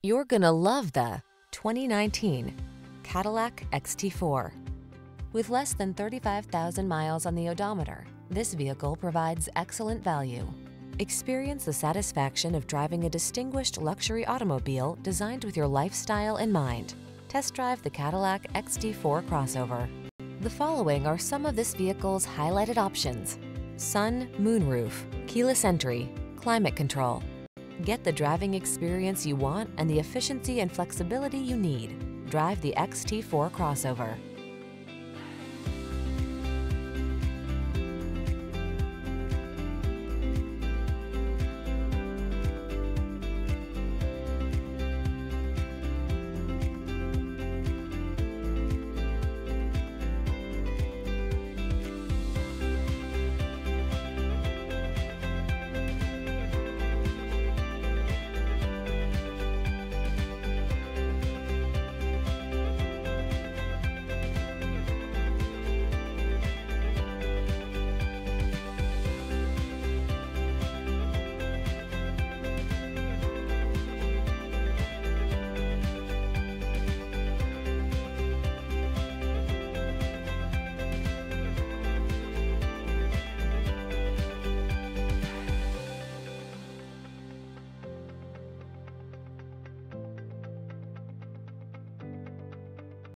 You're gonna love the 2019 Cadillac XT4. With less than 35,000 miles on the odometer, this vehicle provides excellent value. Experience the satisfaction of driving a distinguished luxury automobile designed with your lifestyle in mind. Test drive the Cadillac XT4 crossover. The following are some of this vehicle's highlighted options: sun, moonroof, keyless entry, climate control. Get the driving experience you want and the efficiency and flexibility you need. Drive the XT4 crossover.